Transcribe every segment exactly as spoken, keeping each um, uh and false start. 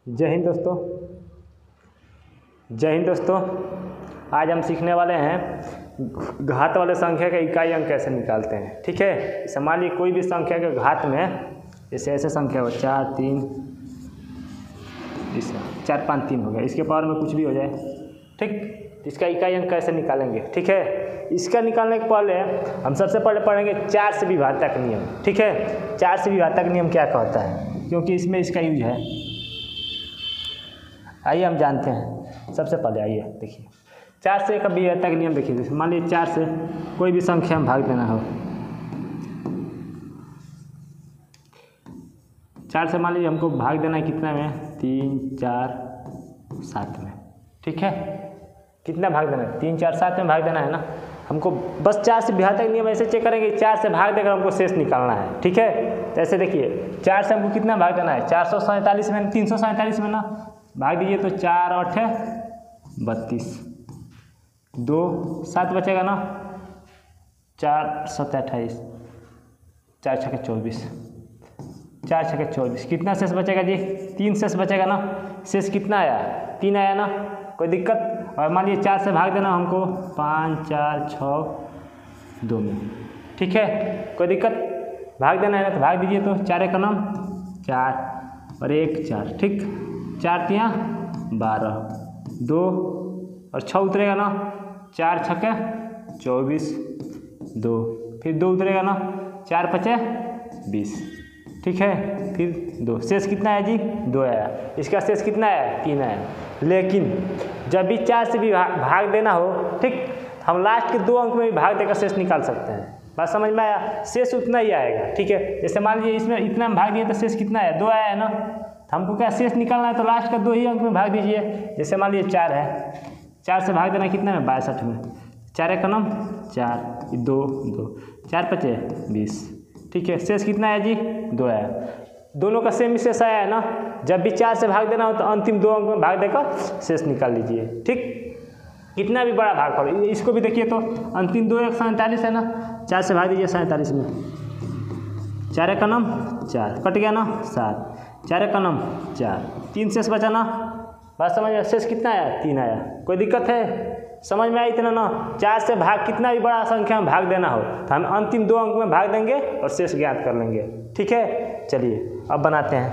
जय हिंद दोस्तों जय हिंद दोस्तों आज हम सीखने वाले हैं घात वाले संख्या का इकाई अंक कैसे निकालते हैं। ठीक है, जैसे मान लीजिए कोई भी संख्या के घात में जैसे ऐसे संख्या हो चार तीन इस चार पाँच तीन हो गया, इसके पावर में कुछ भी हो जाए, ठीक, इसका इकाई अंक कैसे निकालेंगे। ठीक है, इसका निकालने के पहले हम सबसे पहले पढ़ेंगे चार से विभाज्यता का नियम। ठीक है, चार से विभाज्यता का नियम क्या कहता है, क्योंकि इसमें इसका यूज है। आइए हम जानते हैं। सबसे पहले आइए देखिए चार से का विभाज्यता का नियम देखिए। जैसे मान लीजिए चार से कोई भी संख्या हम भाग देना हो, चार से मान लीजिए हमको भाग देना है कितना में, तीन चार सात में। ठीक है, कितना भाग देना है, तीन चार सात में भाग देना है ना हमको। बस चार से विभाज्यता का नियम ऐसे चेक करेंगे, चार से भाग देकर हमको शेष निकालना है। ठीक है, तो ऐसे देखिए चार से हमको कितना भाग देना है, चार सौ सैंतालीस में, तीन सौ सैंतालीस में ना भाग दीजिए तो चार आठ बत्तीस, दो सात बचेगा ना, चार सत्तर अट्ठाईस, चार छः चौबीस, चार छः चौबीस, कितना शेष बचेगा जी, तीन शेष बचेगा ना। शेष कितना आया, तीन आया ना, कोई दिक्कत। और मान लीजिए चार से भाग देना हमको पाँच चार छः दो में। ठीक है, कोई दिक्कत, भाग देना है ना तो भाग दीजिए तो चार एक का नाम चार और एक चार, ठीक, चार तिया बारह, दो और छः उतरेगा ना, चार छक्के चौबीस, दो फिर दो उतरेगा ना, चार पचे बीस। ठीक है, फिर दो, शेष कितना है जी, दो आया। इसका शेष कितना आया, तीन आया। लेकिन जब भी चार से भी भाग, भाग देना हो, ठीक, हम लास्ट के दो अंक में भी भाग देकर शेष निकाल सकते हैं। बात समझ में आया, शेष उतना ही आएगा। ठीक है, जैसे मान लीजिए इसमें इतना में भाग दिए तो शेष कितना आया, दो आया है ना, हमको क्या शेष निकालना है तो लास्ट का दो ही अंक में भाग दीजिए। जैसे मान लीजिए चार है, चार से भाग देना कितना में, बासठ में, चार एक का नाम चार, दो दो, चार पचे बीस। ठीक है, शेष कितना है जी, दो आया। दोनों का सेम शेष आया है ना, जब भी चार से भाग देना हो तो अंतिम दो अंक में भाग देकर शेष निकाल लीजिए। ठीक, कितना भी बड़ा भाग पड़ो, इसको भी देखिए तो अंतिम दो एक सैंतालीस है ना, चार से भाग दीजिए सैंतालीस में, चार एक का नाम चार, कट गया ना सात, चार एक का नाम चार, तीन शेष बचा ना। बात समझ में, शेष कितना आया, तीन आया। कोई दिक्कत है, समझ में आई इतना ना। चार से भाग कितना भी बड़ा संख्या में भाग देना हो तो हम अंतिम दो अंक में भाग देंगे और शेष ज्ञात कर लेंगे। ठीक है, चलिए अब बनाते हैं।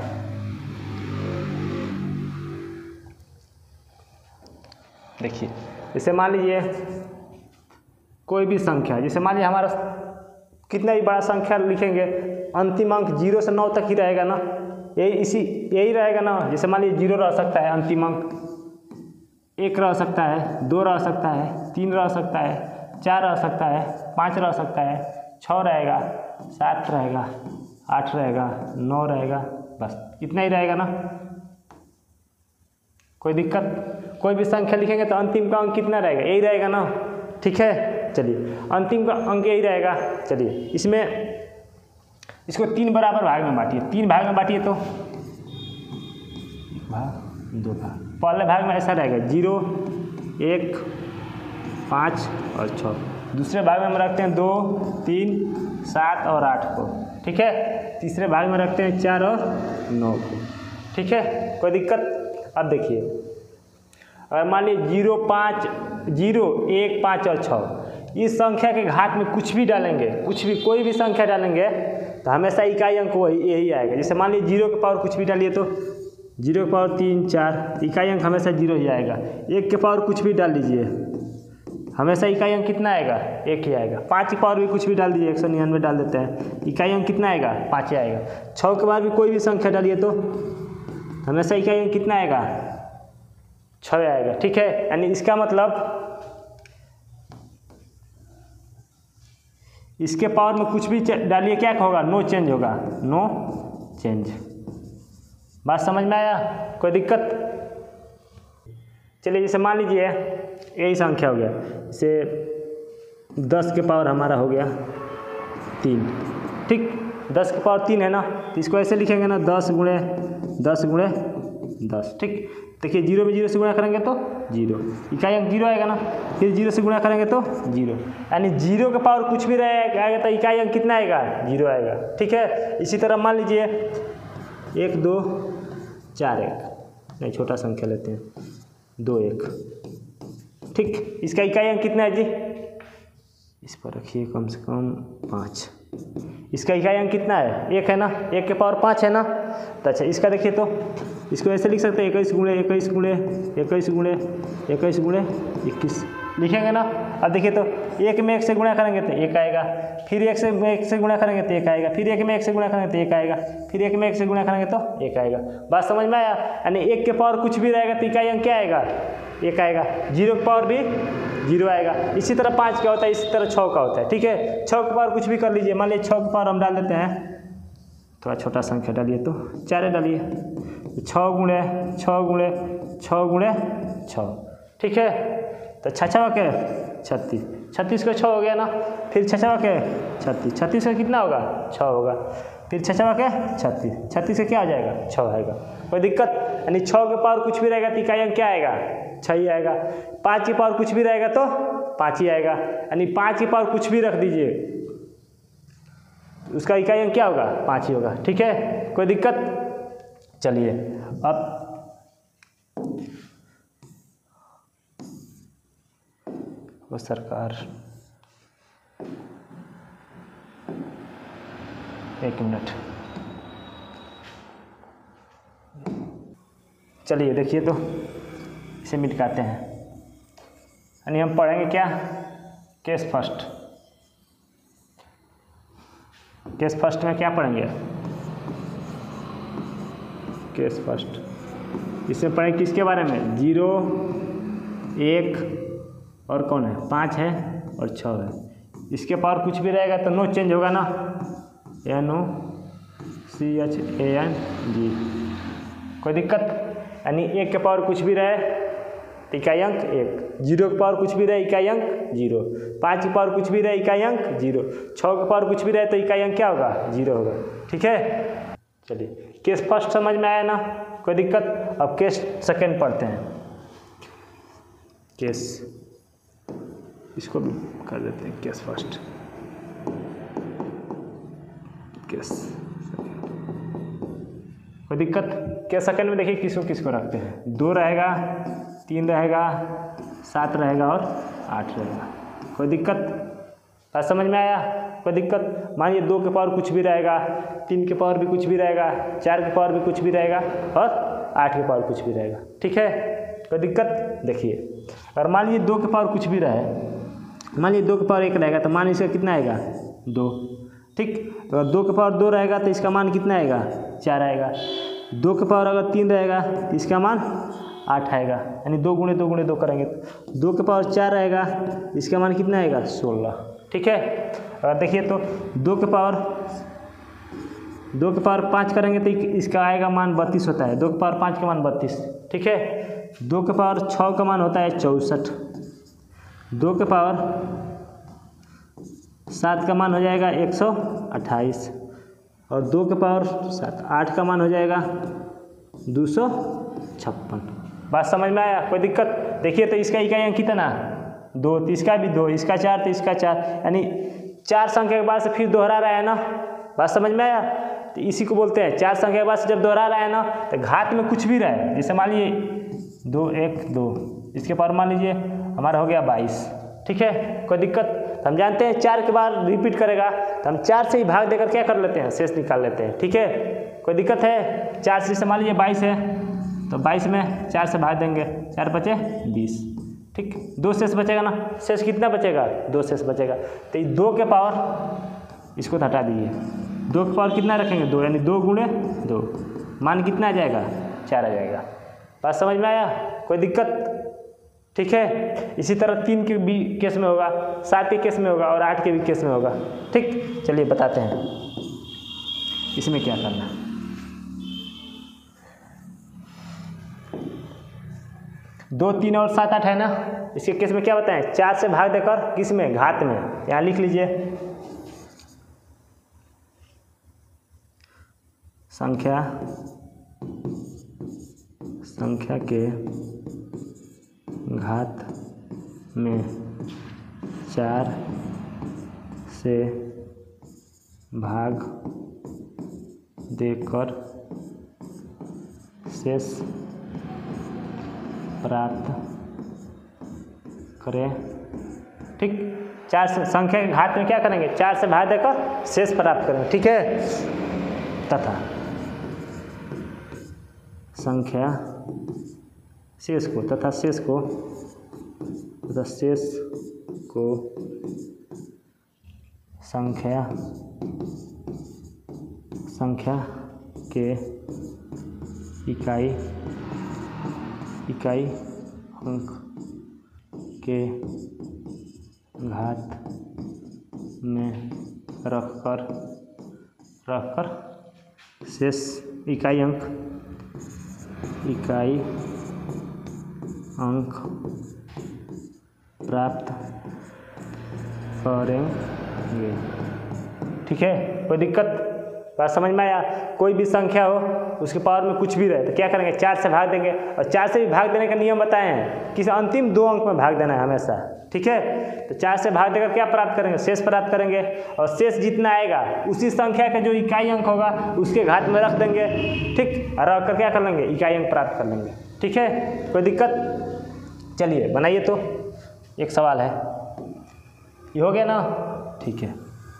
देखिए जैसे मान लीजिए कोई भी संख्या, जैसे मान लीजिए हमारा कितना भी बड़ा संख्या लिखेंगे, अंतिम अंक जीरो से नौ तक ही रहेगा ना, यही इसी यही रहेगा ना। जैसे मान लीजिए जीरो रह सकता है अंतिम अंक, एक रह सकता है, दो रह सकता है, तीन रह सकता है, चार रह सकता है, पाँच रह सकता है, छः रहेगा, सात रहेगा, आठ रहेगा, नौ रहेगा, बस इतना ही रहेगा ना। कोई दिक्कत, कोई भी संख्या लिखेंगे तो अंतिम का अंक कितना रहेगा, यही रहेगा ना। ठीक है, चलिए अंतिम का अंक यही रहेगा। चलिए इसमें इसको तीन बराबर भाग में बांटिए, तीन भाग में बांटिए तो एक भाग दो भाग। पहले भाग में ऐसा रहेगा जीरो एक पाँच और छः, दूसरे भाग में हम रखते हैं दो तीन सात और आठ को। ठीक है, तीसरे भाग में रखते हैं चार और नौ को। ठीक है, कोई दिक्कत। अब देखिए अगर मान लीजिए जीरो पाँच जीरो एक पाँच और छः, इस संख्या के घात में कुछ भी डालेंगे, कुछ भी कोई भी संख्या डालेंगे तो हमेशा इकाई अंक वही यही आएगा। जैसे मान लीजिए जीरो के पावर कुछ भी डालिए तो जीरो के पावर तीन चार, इकाई अंक हमेशा जीरो ही आएगा। एक के पावर कुछ भी डाल दीजिए, हमेशा इकाई अंक कितना आएगा, एक ही आएगा। पाँच के पावर भी कुछ भी डाल दीजिए, एक सौ निन्यानवे डाल देते हैं, इकाई अंक कितना आएगा, पाँच ही आएगा। छः के बाद भी कोई भी संख्या डालिए तो हमेशा इकाई अंक कितना आएगा, छः आएगा। ठीक है, यानी इसका मतलब इसके पावर में कुछ भी डालिए क्या होगा, नो चेंज होगा, नो चेंज। बात समझ में आया, कोई दिक्कत। चलिए जैसे मान लीजिए यही संख्या हो गया, जैसे दस के पावर हमारा हो गया तीन, ठीक, दस के पावर तीन है ना, तो इसको ऐसे लिखेंगे ना, दस गुणे दस गुणे दस। ठीक, देखिए जीरो में जीरो से गुणा करेंगे तो जीरो, इकाई अंक जीरो आएगा ना, फिर जीरो से गुणा करेंगे तो जीरो, यानी जीरो के पावर कुछ भी रहेगा तो इकाई अंक कितना आएगा, जीरो आएगा। ठीक है, इसी तरह मान लीजिए एक दो चार एक, नहीं, छोटा संख्या लेते हैं, दो एक। ठीक, इसका इकाई अंक कितना है जी? इस पर रखिए कम से कम पाँच। इसका इकाई अंक कितना है? एक है ना, एक के पावर पाँच है ना। तो अच्छा इसका देखिए, तो इसको ऐसे लिख सकते हैं, इक्कीस गुणे इक्कीस गुणे इक्कीस गुणे इक्कीस गुणे इक्कीस लिखेंगे ना। अब देखिए तो एक में एक से गुणा करेंगे तो एक आएगा, फिर एक से एक से गुणा करेंगे तो एक आएगा, फिर एक में एक से गुणा करेंगे तो एक आएगा, फिर एक में एक से गुणा करेंगे तो एक आएगा। बात समझ में आया? यानी एक के पावर कुछ भी रहेगा तो इकाई अंक क्या आएगा? एक आएगा। जीरो के पावर भी जीरो आएगा। इसी तरह पाँच का होता है, इसी तरह छः का होता है। ठीक है, छः के पावर कुछ भी कर लीजिए, मान लीजिए छः के पावर हम डाल देते हैं, थोड़ा छोटा संख्या डालिए तो चारे डालिए, छः गुणे छः गुणे छः गुणे छः। ठीक है, तो छः के छत्तीस, छत्तीस का छः हो गया ना, फिर छः के छत्तीस, छत्तीस का कितना होगा? छः होगा, फिर छः के छत्तीस, छत्तीस का क्या आ जाएगा? छः आएगा। कोई दिक्कत? यानी छः के पावर कुछ भी रहेगा तो इकाई अंक क्या आएगा? छः ही आएगा। पाँच के पावर कुछ भी रहेगा तो पाँच ही आएगा। यानी पाँच के पावर कुछ भी रख दीजिए, उसका इकाई अंक क्या होगा? पाँच ही होगा। ठीक है, कोई दिक्कत? चलिए अब वो सरकार एक मिनट, चलिए देखिए तो इसे मिटाते हैं। यानी हम पढ़ेंगे क्या? Case first. केस फर्स्ट में क्या पढ़ेंगे? केस फर्स्ट इसमें पढ़ेंगे किसके बारे में? जीरो, एक और कौन है? पाँच है और छः है। इसके पावर कुछ भी रहेगा तो नो चेंज होगा ना, N O C H A N G. E दिक्कत? यानी एक के पावर कुछ भी रहे तो इकाई अंक एक, जीरो के पावर कुछ भी रहे इकाई अंक जीरो, पाँच के पावर कुछ भी रहे इकाई अंक जीरो, छः के पावर कुछ भी रहे तो इकाई अंक क्या होगा? जीरो होगा। ठीक है, चलिए केस फर्स्ट समझ में आया ना? कोई दिक्कत? अब केस सेकंड पढ़ते हैं। केस, इसको भी कर देते हैं केस फर्स्ट, केस कोई दिक्कत? केस सेकंड में देखिए किसको किसको रखते हैं। दो रहेगा, तीन रहेगा, सात रहेगा और आठ रहेगा। कोई दिक्कत? बात समझ में आया? कोई दिक्कत? मानिए दो के पावर कुछ भी रहेगा, तीन के पावर भी कुछ भी रहेगा, चार के पावर भी कुछ भी रहेगा और आठ के पावर कुछ भी रहेगा। ठीक है, कोई दिक्कत? देखिए और मान लीजिए दो के पावर कुछ भी रहे, मान लीजिए दो के पावर एक रहेगा तो मान इसका कितना आएगा? दो। ठीक, अगर दो के पावर दो रहेगा तो इसका मान कितना आएगा? चार आएगा। दो के पावर अगर तीन रहेगा तो इसका मान आठ आएगा। यानी दो गुणे दो गुणे दो करेंगे तो दो के पावर चार रहेगा, इसका मान कितना आएगा? सोलह। ठीक है, अगर देखिए तो दो के पावर दो के पावर पाँच करेंगे तो इसका आएगा मान बत्तीस होता है। दो के पावर पाँच का मान बत्तीस। ठीक है, दो के पावर छः का मान होता है चौंसठ, दो के पावर सात का मान हो जाएगा एक सौ अट्ठाईस और दो के पावर सात आठ का मान हो जाएगा दो सौ छप्पन। बात समझ में आया? कोई दिक्कत? देखिए तो इसका इकाई अंक कितना? दो, तो इसका भी दो, इसका चार तो इसका चार, यानी चार संख्या के बाद से फिर दोहरा रहा है ना। बात समझ में आया? तो इसी को बोलते हैं चार संख्या के बाद से जब दोहरा रहा है ना तो घात में कुछ भी रहे, जैसे मान लीजिए दो एक दो, इसके पावर मान लीजिए हमारा हो गया बाईस। ठीक है, कोई दिक्कत? तो हम जानते हैं चार के बाद रिपीट करेगा तो हम चार से ही भाग देकर क्या कर लेते हैं? शेष निकाल लेते हैं। ठीक है, कोई दिक्कत है? चार से जैसे मान लीजिए बाईस है तो बाईस में चार से भाग देंगे, चार बचे बीस। ठीक, दो शेष बचेगा ना, शेष कितना बचेगा? दो शेष बचेगा। तो ये दो के पावर इसको हटा दीजिए, दो के पावर कितना रखेंगे? दो, यानी दो गुणे दो, मान कितना आ जाएगा? चार आ जाएगा। बात समझ में आया? कोई दिक्कत? ठीक है, इसी तरह तीन के भी केस में होगा, सात के केस में होगा और आठ के भी केस में होगा। ठीक, चलिए बताते हैं इसमें क्या करना। दो, तीन और सात आठ है ना, इसके केस में क्या बताएं? चार से भाग देकर किस में? घात में। यहाँ लिख लीजिए संख्या संख्या के घात में चार से भाग देकर शेष प्राप्त करें। ठीक, चार से संख्या के घात में क्या करेंगे, चार से भाग देकर शेष प्राप्त करेंगे। ठीक है, तथा संख्या शेष को तथा शेष को तथा शेष को संख्या संख्या के इकाई इकाई अंक के घात में रखकर रखकर शेष इकाई अंक इकाई अंक प्राप्त करेंगे। ठीक है, कोई दिक्कत, बात समझ में आया? कोई भी संख्या हो उसके पावर में कुछ भी रहे तो क्या करेंगे, चार से भाग देंगे। और चार से भी भाग देने का नियम बताए हैं कि अंतिम दो अंक में भाग देना है हमेशा। ठीक है, तो चार से भाग देकर क्या प्राप्त करेंगे, शेष प्राप्त करेंगे। और शेष जितना आएगा उसी संख्या का जो इकाई अंक होगा उसके घात में रख देंगे। ठीक, और रख कर क्या कर लेंगे, इकाई अंक प्राप्त कर लेंगे। ठीक है, कोई दिक्कत? चलिए बनाइए। तो एक सवाल है, ये हो गया ना? ठीक है,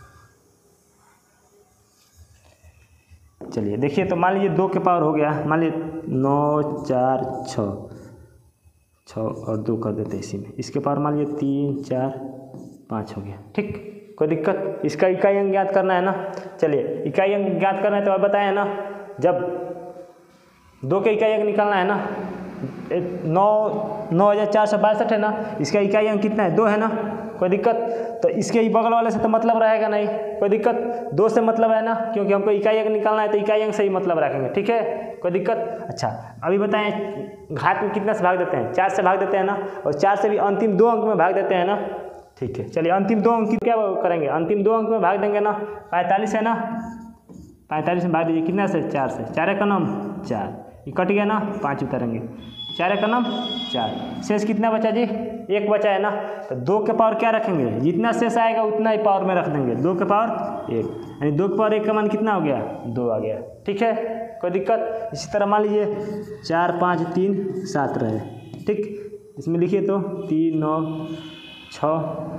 चलिए देखिए। तो मान लीजिए दो के पावर हो गया, मान लीजिए नौ चार छः छः और दो कर देते इसी में। इसके पावर मान लीजिए तीन चार पाँच हो गया। ठीक, कोई दिक्कत? इसका इकाई अंक ज्ञात करना है ना। चलिए इकाई अंक ज्ञात करना है तो आप बताएं ना, जब दो के इकाई अंक निकालना है ना, नौ नौ हज़ार चार सौ बासठ है ना, इसका इकाई अंक कितना है, दो है ना। कोई दिक्कत? तो इसके ही बगल वाले से तो मतलब रहेगा नहीं। कोई दिक्कत? दो से मतलब है ना, क्योंकि हमको इकाई अंक निकालना है तो इकाई अंक से ही मतलब रखेंगे। ठीक है, कोई दिक्कत? अच्छा, अभी बताएं घात में कितना से भाग देते हैं, चार से भाग देते हैं ना, और चार से भी अंतिम दो अंक में भाग देते हैं ना। ठीक है, चलिए अंतिम दो अंक क्या करेंगे, अंतिम दो अंक में भाग देंगे ना। पैंतालीस है ना, पैंतालीस में भाग दीजिए कितना से, चार से। चार का नाम चार, ये कट गया ना, पाँच उतारेंगे। चार का नाम चार, शेष कितना बचा जी, एक बचा है ना। तो दो के पावर क्या रखेंगे, जितना शेष आएगा उतना ही पावर में रख देंगे। दो के पावर एक, यानी दो के पावर एक का मान कितना हो गया, दो आ गया। ठीक है, कोई दिक्कत? इसी तरह मान लीजिए चार पाँच तीन सात रहे। ठीक, इसमें लिखिए तो तीन नौ छः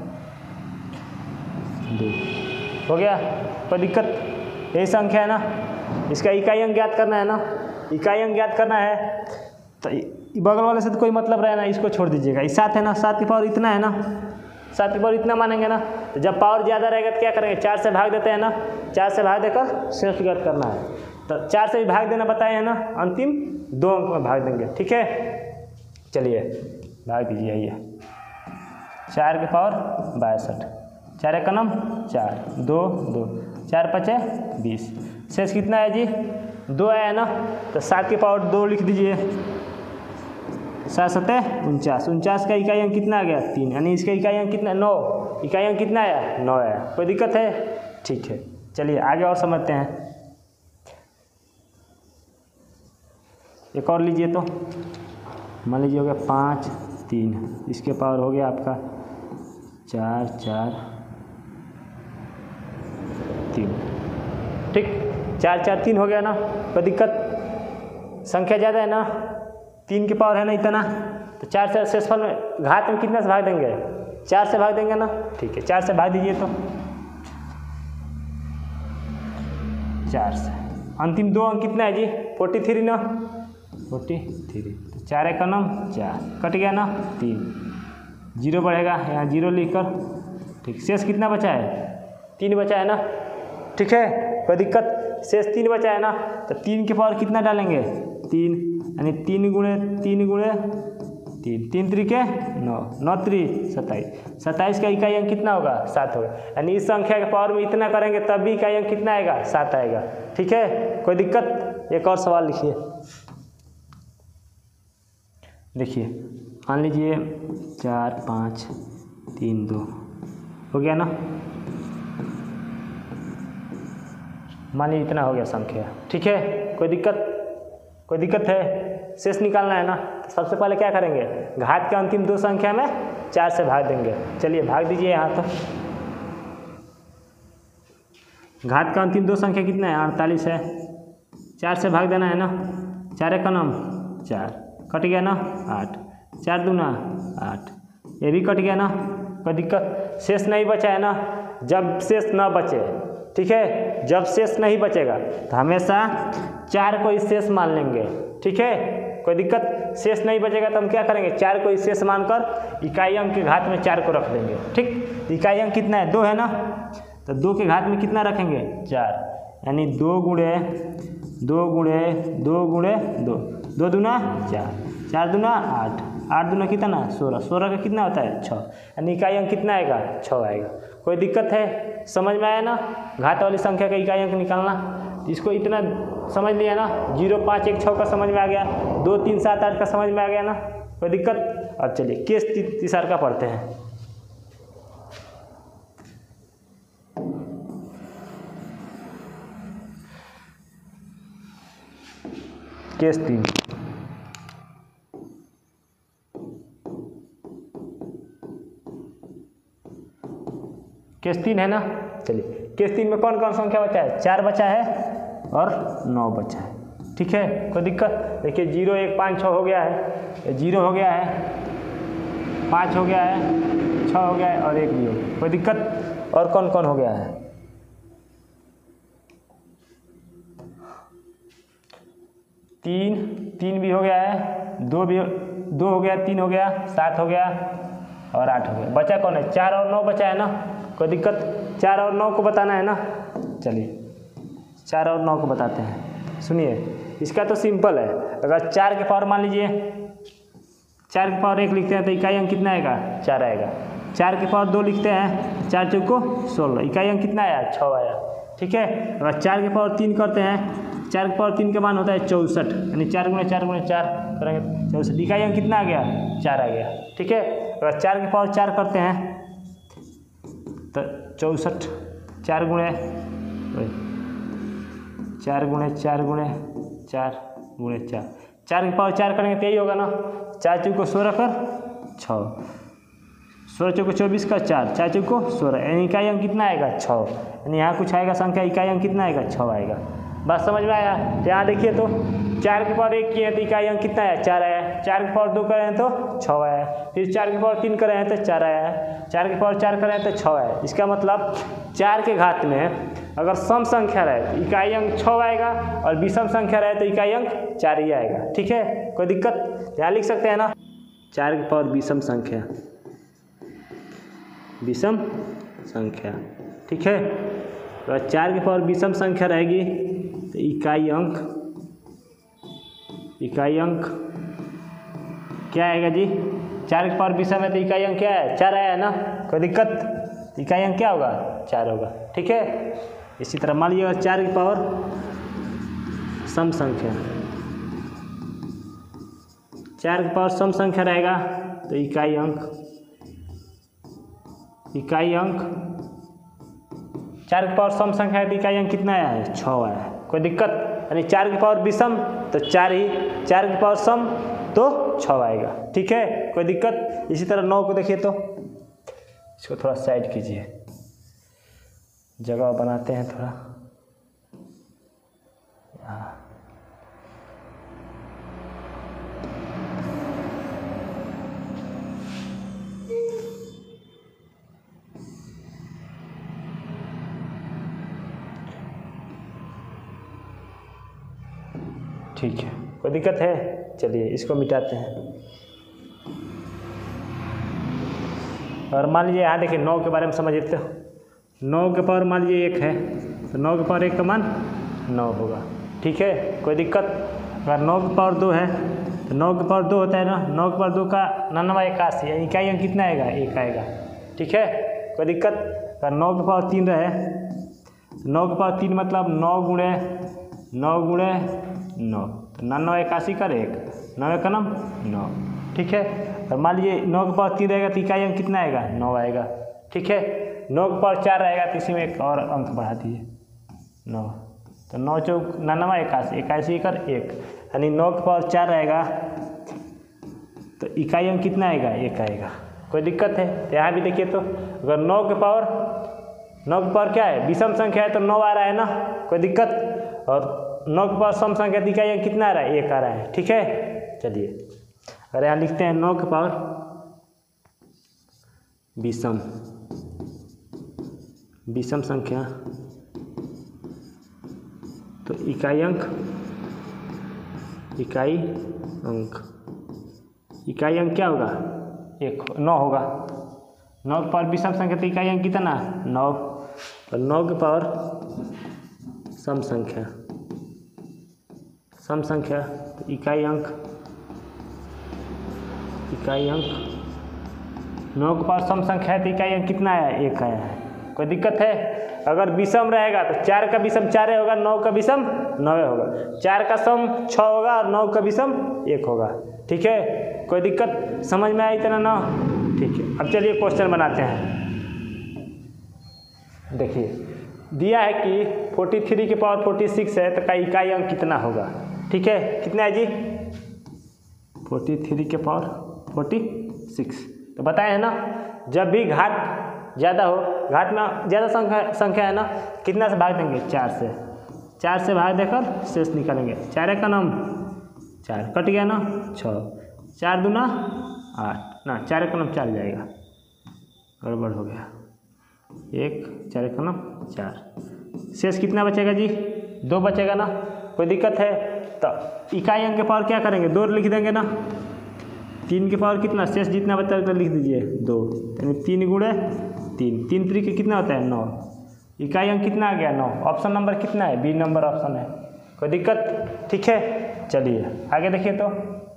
दो हो गया। कोई दिक्कत? यही संख्या है ना, इसका इकाई अंक ज्ञात करना है ना। इकाई अंक ज्ञात करना है तो बगल वाले से तो कोई मतलब रहे ना, इसको छोड़ दीजिएगा। ये सात है ना, सात की पावर इतना है ना, सात की पावर इतना मानेंगे ना। तो जब पावर ज़्यादा रहेगा तो क्या करेंगे, चार से भाग देते हैं ना। चार से भाग देकर शेष ज्ञात करना है, तो चार से भी भाग देना बताए हैं ना, अंतिम दो अंक में भाग देंगे। ठीक है, चलिए भाग दीजिए। ये चार के पावर बासठ, चार का नाम चार, दो दो, चार पचे बीस, शेष कितना है जी, दो आया ना। तो सात के पावर दो लिख दीजिए, सात सतह उनचास, उनचास का इकाई अंक कितना आ गया, तीन, यानी इसका इकाई अंक कितना, नौ। इकाई अंक कितना आया, नौ आया। कोई दिक्कत है? ठीक है, चलिए आगे और समझते हैं। एक और लीजिए। तो मान लीजिए हो गया पाँच तीन, इसके पावर हो गया आपका चार चार तीन। ठीक, चार चार तीन हो गया ना। कोई दिक्कत? संख्या ज़्यादा है ना, तीन के पावर है ना इतना, तो चार से शेषफल में घात में कितना से भाग देंगे, चार से भाग देंगे ना। ठीक है, चार से भाग दीजिए। तो चार से अंतिम दो अंक कितना है जी, फोर्टी थ्री ना, फोर्टी थ्री। तो चार का नाम चार, कट गया ना, तीन, जीरो बढ़ेगा, यहाँ जीरो लिखकर। ठीक, शेष कितना बचा है, तीन बचा है ना। ठीक है, कोई दिक्कत? शेष तीन बचा है ना, तो तीन के पावर कितना डालेंगे, तीन, यानी तीन गुणे तीन गुणे तीन, तीन तरीके नौ, नौ त्री सत्ताईस, सत्ताईस का इकाई अंक कितना होगा, सात होगा। यानी इस संख्या के पावर में इतना करेंगे तब भी इकाई अंक कितना आएगा, सात आएगा। ठीक है, कोई दिक्कत? एक और सवाल लिखिए। देखिए मान लीजिए चार पाँच तीन दो हो गया ना, मान लीजिए इतना हो गया संख्या। ठीक है, कोई दिक्कत? कोई दिक्कत है? शेष निकालना है ना, तो सबसे पहले क्या करेंगे, घात के अंतिम दो संख्या में चार से भाग देंगे। चलिए भाग दीजिए यहाँ। तो घात का अंतिम दो संख्या कितना है, अड़तालीस है, चार से भाग देना है ना। चार का नाम चार, कट गया ना आठ, चार दूना आठ, ये भी कट गया ना, कोई दिक्कत। शेष नहीं बचा है ना, जब शेष ना बचे, ठीक है, जब शेष नहीं बचेगा तो हमेशा चार को ही शेष मान लेंगे, ठीक है, कोई दिक्कत। शेष नहीं बचेगा तो हम क्या करेंगे, चार को ही शेष मानकर इकाई अंक के घात में चार को रख देंगे, ठीक। इकाई अंक कितना है, दो है ना, तो दो के घात में कितना रखेंगे, चार, यानी दो गुणे दो गुणे दो गुणे दो, दो दूना चार, चार दूना आठ, आठ दूना कितना, सोलह, सोलह का कितना होता है, छः, यानी इकाई अंक कितना आएगा, छः आएगा। कोई दिक्कत है, समझ में आया ना, घात वाली संख्या का इकाई अंक निकालना। इसको इतना समझ लिया ना, जीरो पाँच एक छः का समझ में आ गया, दो तीन सात आठ का समझ में आ गया ना, कोई दिक्कत। अब चलिए केस तीसरा का पढ़ते हैं। केस तीन, केस तीन है ना। चलिए केस तीन में कौन कौन संख्या बचा है, चार बचा है और नौ बचा है, ठीक है, कोई दिक्कत। देखिए जीरो एक पाँच छः हो गया है, जीरो हो गया है, पाँच हो गया है, छः हो गया है और एक भी हो गया, कोई दिक्कत। और कौन कौन हो गया है, तीन, तीन भी हो गया है, दो भी, दो हो गया, तीन हो गया, सात हो गया और आठ हो गया। बचा कौन है, चार और नौ बचा है ना, कोई दिक्कत। चार और नौ को बताना है ना, चलिए चार और नौ को बताते हैं। सुनिए, इसका तो सिंपल है, अगर चार के पावर मान लीजिए, चार के पावर एक लिखते हैं तो इकाई अंक कितना आएगा, चार आएगा। चार के पावर दो लिखते हैं, चार चौको सोलह, इकाई अंक कितना आया, छः आया, ठीक है। अगर चार के पावर तीन करते हैं, चार के पावर तीन का मान होता है चौंसठ, यानी चार गुणे चार गुणे चार करेंगे चौंसठ, इकाई अंक कितना आ गया, चार आ गया, ठीक है। अगर चार के पावर चार करते हैं तो चौंसठ, चार गुणे चार गुणे चार गुणे चार गुणे चार, चार के पावर चार करेंगे तो यही होगा ना, चार चौको सोलह कर छः, सोलह चौको चौबीस का चार, चार चौको सोलह, यानी इकाई अंक कितना आएगा, छः, यानी यहाँ कुछ आएगा संख्या, इकाई अंक कितना आएगा, छः आएगा। बात समझ में आया। तो यहाँ देखिए, तो चार के पावर एक किए तो इकाई अंक कितना आया, चार आया। चार के पावर दो करे हैं तो छः आया, फिर चार के पावर तीन करे हैं तो चार आया, चार के पावर चार करे हैं तो छः आया। इसका मतलब चार के घात में अगर सम संख्या रहे तो इकाई अंक छः आएगा और विषम संख्या रहे तो इकाई अंक चार ही आएगा, ठीक है, कोई दिक्कत। यहाँ लिख सकते हैं ना, चार के पावर विषम संख्या, विषम संख्या, ठीक है। तो चार के पावर विषम संख्या रहेगी तो इकाई अंक, इकाई अंक क्या आएगा जी, चार के पावर विषम है तो इकाई अंक क्या है, चार आया है ना, कोई दिक्कत। इकाई अंक क्या होगा, चार होगा, ठीक है। इसी तरह मान लीजिए चार की पावर सम संख्या, चार की पावर सम संख्या रहेगा तो इकाई अंक, इकाई अंक चार की पावर सम संख्या है तो इकाई अंक कितना आया है, छः आया है, कोई दिक्कत। यानी चार की पावर विषम तो चार ही, चार की पावर सम तो छः आएगा, ठीक है, कोई दिक्कत। इसी तरह नौ को देखिए, तो इसको थोड़ा साइड कीजिए, जगह बनाते हैं थोड़ा, हाँ ठीक है, कोई दिक्कत है। चलिए इसको मिटाते हैं। और मान लीजिए यहाँ देखिए नौ के बारे में समझ लेते हो, नौ के पावर मान लीजिए एक है तो नौ के पावर एक का मान नौ होगा, ठीक है, कोई दिक्कत। अगर नौ के पावर दो है तो नौ के पावर दो होता है ना, नौ के पावर दो का नन्नावा इक्यासी, यानी इकाई अंक कितना आएगा, एक आएगा, ठीक है, कोई दिक्कत। अगर नौ के पावर तीन रहे, नौ के पावर तीन मतलब नौ गुणे नौ गुणे नौ, तो नन्नावा इक्यासी कर एक, नौ का नाम नौ, ठीक है। और मान लीजिए नौ के पावर तीन रहेगा तो इकाई अंक कितना आएगा, नौ आएगा, ठीक है। नौ के पावर चार रहेगा तो इसी में एक और अंक बढ़ा दीजिए, नौ, तो नौ चौक नन्नावा इक्यासी, इक्यासी कर एक, यानी नौ के पावर चार रहेगा तो इकाई अंक कितना आएगा, एक आएगा, कोई दिक्कत है। तो यहाँ भी देखिए, तो अगर नौ के पावर नौ के पावर क्या है, विषम संख्या है तो नौ आ रहा है ना, कोई दिक्कत। और नौ के पावर सम संख्या तो इकाई अंक कितना आ रहा है, एक आ रहा है, ठीक है। चलिए अगर यहाँ लिखते हैं नौ के पावर विषम विषम संख्या, तो इकाई अंक इकाई अंक इकाई अंक क्या होगा? एक नौ होगा। नौ के पावर विषम संख्या तो इकाई अंक कितना? नौ। तो नौ के पावर सम संख्या सम संख्या तो इकाई अंक इकाई अंक नौ के पावर सम संख्या है तो इकाई अंक कितना आया? एक आया है। कोई दिक्कत है? अगर विषम रहेगा तो चार का विषम चार होगा, नौ का विषम नौ होगा, चार का सम छः होगा और नौ का विषम एक होगा। ठीक है, कोई दिक्कत समझ में आई इतना ना? ठीक है, अब चलिए क्वेश्चन बनाते हैं। देखिए दिया है कि तैंतालीस के पावर छियालीस है तो का इकाई अंक कितना होगा? ठीक है, कितना है जी? तैंतालीस के पावर छियालीस। तो बताए हैं ना, जब भी घात ज़्यादा हो, घात में ज़्यादा संख्या संख्या है ना, कितना से भाग देंगे? चार से। चार से भाग देकर शेष निकालेंगे। चार का नाम चार कट गया ना, छः। चार दूना आठ ना, चार का नाम चार जाएगा, गड़बड़ हो गया। एक चार का नाम चार, शेष कितना बचेगा जी? दो बचेगा ना। कोई दिक्कत है? तो इकाई अंक के पावर क्या करेंगे? दो लिख देंगे ना। तीन के पावर कितना? शेष जितना बचा उतना लिख दीजिए, दो। यानी तीन गुणे तीन, तीन तरीके कितना होता है? नौ। इकाई अंक कितना आ गया? नौ। ऑप्शन नंबर कितना है? बी नंबर ऑप्शन है। कोई दिक्कत? ठीक है, चलिए आगे देखिए। तो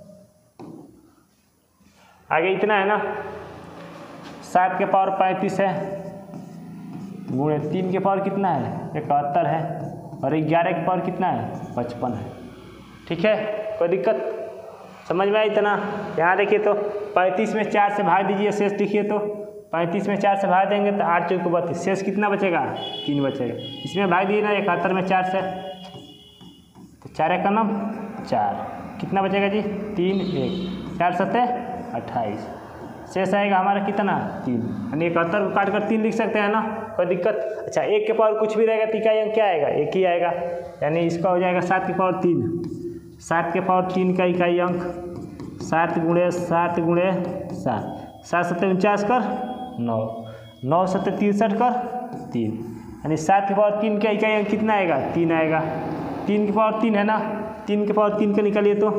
आगे इतना है ना, सात के पावर पैंतीस है गुणे तीन के पावर कितना है? इकहत्तर है, और ग्यारह के पावर कितना है? पचपन है। ठीक है, कोई दिक्कत समझ में आई इतना? यहाँ देखिए तो पैंतीस में चार से भाग दीजिए, शेष लिखिए। तो पैंतीस में चार से भाग देंगे तो आठ चौको बत्तीस, शेष कितना बचेगा? तीन बचेगा। इसमें भाग दिए ना इकहत्तर में चार से, तो चार का नाम चार, कितना बचेगा जी? तीन। एक चार सत्ते अट्ठाईस, शेष आएगा हमारा कितना? तीन। यानी इकहत्तर को काट कर तीन लिख सकते हैं ना, कोई दिक्कत? अच्छा, एक के पावर कुछ भी रहेगा तो इकाई अंक क्या आएगा? एक ही आएगा। यानी इसका हो जाएगा सात के पावर तीन। सात के पावर तीन का इकाई अंक सात गुणे सात गुणे सात, सात सत्तर उनचास कर नौ, नौ सत्तर तिरसठ कर तीन, यानी सात के पावर तीन का इकाई अंक कितना आएगा? तीन आएगा। तीन के पावर तीन है ना, तीन के पावर तीन का निकालिए तो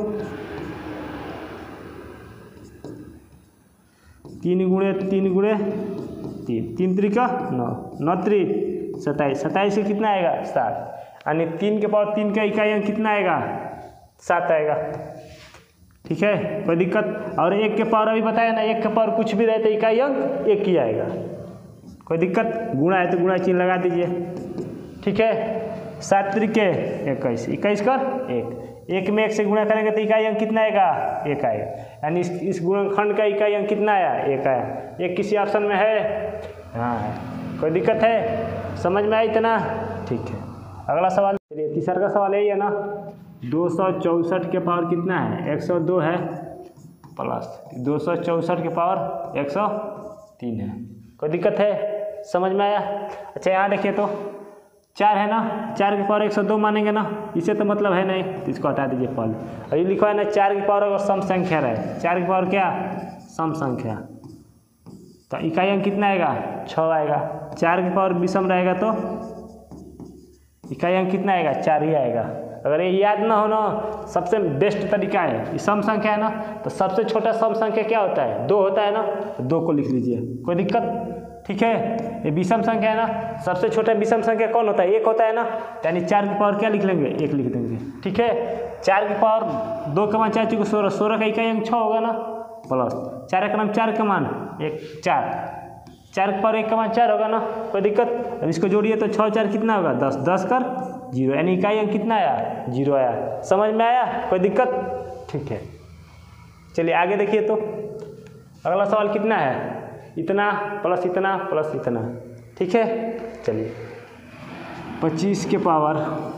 तीन गुणे तीन गुणे तीन, तीन त्रिका नौ, नौ त्रि सत्ताईस, सत्ताईस से कितना आएगा? सात। यानी तीन के पावर तीन का इकाई अंक कितना आएगा? सात आएगा। ठीक है, कोई दिक्कत? और एक के पावर अभी बताया ना, एक के पावर कुछ भी रहे तो इकाई अंक एक ही आएगा। कोई दिक्कत? गुणा है तो गुणा चिन्ह लगा दीजिए। ठीक है, सात त्रिके इक्कीस, इक्कीस कर एक, एक में एक से गुणा करेंगे तो इकाई अंक कितना आएगा? एक आएगा। यानी इस इस गुणनखंड का इकाई अंक कितना आया? एक आया। एक किसी ऑप्शन में है? हाँ है। कोई दिक्कत है? समझ में आई इतना? ठीक है, अगला सवाल। चलिए तीसरा का सवाल यही है ना, दो सौ चौंसठ के पावर कितना है? एक सौ दो है, प्लस दो सौ चौंसठ के पावर एक सौ तीन है। कोई दिक्कत है? समझ में आया? अच्छा यहाँ देखिए तो चार है ना, चार के पावर एक सौ दो मानेंगे ना, इसे तो मतलब है नहीं, तो इसको हटा दीजिए पहले। अभी लिखा है ना, चार के पावर अगर सम संख्या रहे, चार के पावर क्या? सम संख्या, तो इकाई अंक कितना आएगा? छः आएगा। चार के पावर विषम रहेगा तो इकाई अंक कितना आएगा? चार ही आएगा। अगर ये याद ना हो ना, सबसे बेस्ट तरीका है, सम संख्या है ना, तो सबसे छोटा सम संख्या क्या होता है? दो होता है ना, तो दो को लिख लीजिए। कोई दिक्कत? ठीक है, ये विषम संख्या है ना, सबसे छोटा विषम संख्या कौन होता है? एक होता है ना, यानी चार की पावर क्या लिख लेंगे? एक लिख देंगे। ठीक है, चार की पावर दो कमान चार चुके सोलह, सोलह का इकाई अंक छः होगा ना, प्लस चार का नाम चार कमान एक चार, चार के पावर एक कमान चार होगा ना। कोई दिक्कत? अब इसको जोड़िए तो छः चार कितना होगा? दस, दस कर जीरो, यानी इकाई अंक कितना आया? जीरो आया। समझ में आया? कोई दिक्कत? ठीक है, चलिए आगे देखिए। तो अगला सवाल कितना है? इतना प्लस इतना प्लस इतना। ठीक है, चलिए पच्चीस के पावर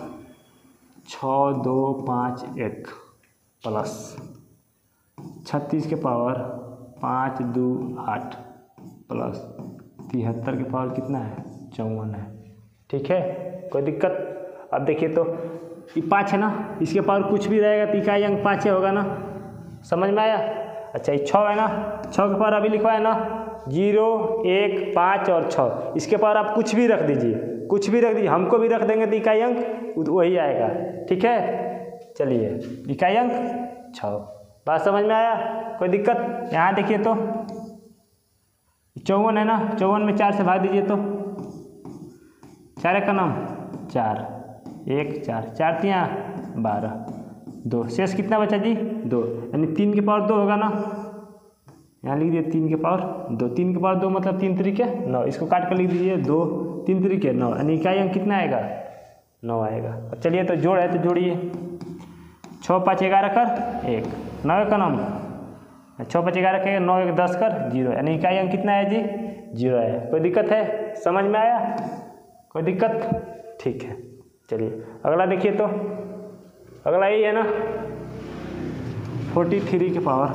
छः दो पाँच एक प्लस छत्तीस के पावर पाँच दो आठ प्लस तिहत्तर के पावर कितना है? चौवन है। ठीक है, कोई दिक्कत? अब देखिए तो ये पाँच है ना, इसके पावर कुछ भी रहेगा तो इकाई अंक पाँच होगा ना, समझ में आया। अच्छा ये छः है ना, छः के पावर अभी लिखवाए ना, जीरो एक पाँच और छः, इसके पावर आप कुछ भी रख दीजिए, कुछ भी रख दीजिए, हमको भी रख देंगे तो इकाई अंक वही आएगा। ठीक है, चलिए इकाई अंक छः। बात समझ में आया, कोई दिक्कत। यहाँ देखिए तो चौवन है ना, चौवन में चार से भाग दीजिए तो चार का नाम चार, एक चार, चार तियाँ बारह, दो, शेष कितना बचा जी दो, यानी तीन के पावर दो होगा ना, यहाँ लिख दिए तीन के पावर दो, तीन के पावर दो मतलब तीन तरीके नौ, इसको काट कर लिख दीजिए दो तीन तरीके नौ, यानी इकाई अंक कितना आएगा नौ आएगा। चलिए तो जोड़ है तो जोड़िए, छः पाँच ग्यारह कर एक, नौ का नाम छः पाँच ग्यारह के नौ एक दस कर जीरो, यानी इकाई अंक कितना है जी जीरो है। कोई दिक्कत है, समझ में आया, कोई दिक्कत, ठीक है। चलिए अगला देखिए तो, अगला यही है ना, फोर्टी थ्री के पावर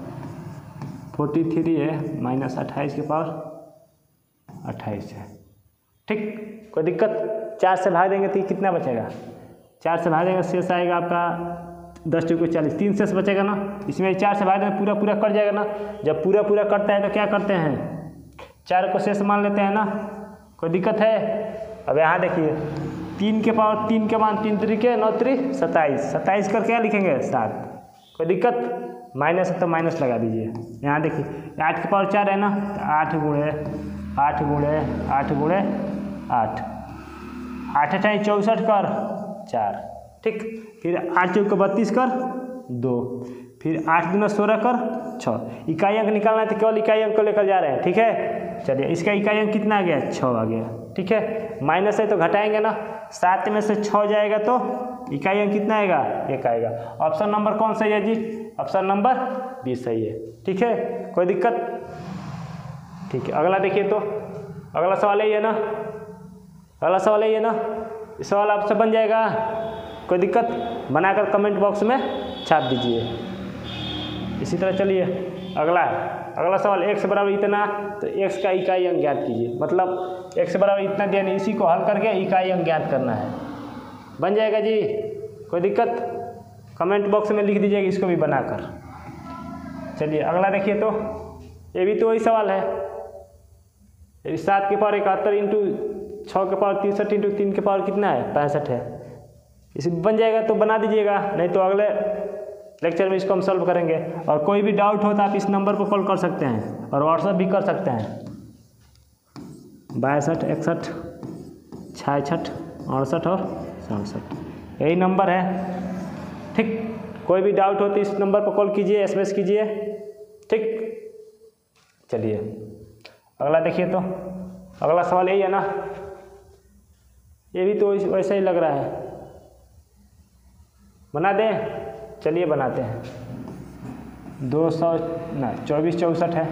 फोर्टी थ्री है माइनस अट्ठाईस के पावर अट्ठाईस है। ठीक, कोई दिक्कत। चार से भाग देंगे तो कितना बचेगा, चार से भाग देंगे शेष आएगा आपका दस टू को चालीस, तीन शेष बचेगा ना, इसमें चार से भाग देंगे पूरा पूरा कट जाएगा ना, जब पूरा पूरा कटता है तो क्या करते हैं चार को शेष मान लेते हैं ना, कोई दिक्कत है। अब यहाँ देखिए तीन के पावर तीन के मान तीन तरीके नौ त्री सत्ताईस, सत्ताईस कर क्या लिखेंगे सात, कोई दिक्कत। माइनस है तो माइनस लगा दीजिए। यहाँ देखिए आठ के पावर चार है ना, तो आठ गुणे आठ गुणे आठ गुणे आठ, आठ अठाई चौंसठ कर चार, ठीक। फिर आठ चौक को बत्तीस कर दो, फिर आठ दूना सोलह कर छः। इकाई अंक निकालना है तो केवल इकाई अंक को लेकर जा रहे हैं, ठीक है। चलिए इसका इकाई अंक कितना आ गया छः आ गया, ठीक है। माइनस है तो घटाएंगे ना, सात में से छः जाएगा तो इकाई अंक कितना आएगा एक आएगा। ऑप्शन नंबर कौन सही है जी, ऑप्शन नंबर बी सही है, ठीक है। कोई दिक्कत, ठीक है। अगला देखिए तो, अगला सवाल यही है ना, अगला सवाल यही है ना, इस सवाल आपसे बन जाएगा, कोई दिक्कत। बनाकर कमेंट बॉक्स में छाप दीजिए। इसी तरह चलिए अगला अगला सवाल, x बराबर इतना, तो x का इकाई अंक ज्ञात कीजिए। मतलब x बराबर इतना दिया नहीं, इसी को हल करके इकाई अंक ज्ञात करना है, बन जाएगा जी, कोई दिक्कत। कमेंट बॉक्स में लिख दीजिएगा इसको भी बनाकर। चलिए अगला देखिए तो, ये भी तो वही सवाल है। सात के पावर इकहत्तर इंटू छः के पावर तिरसठ इंटू तीन के पावर कितना है पैंसठ है। इसी बन जाएगा तो बना दीजिएगा, नहीं तो अगले लेक्चर में इसको हम सॉल्व करेंगे। और कोई भी डाउट हो तो आप इस नंबर पर कॉल कर सकते हैं और व्हाट्सएप भी कर सकते हैं। बासठ इकसठ छियासठ अड़सठ और सड़सठ यही नंबर है, ठीक। कोई भी डाउट हो तो इस नंबर पर कॉल कीजिए, एसएमएस कीजिए, ठीक। चलिए अगला देखिए तो, अगला सवाल यही है ना, ये भी तो वैसा ही लग रहा है, बना दें। चलिए बनाते हैं। दो सौ ना चौबीस चौंसठ है,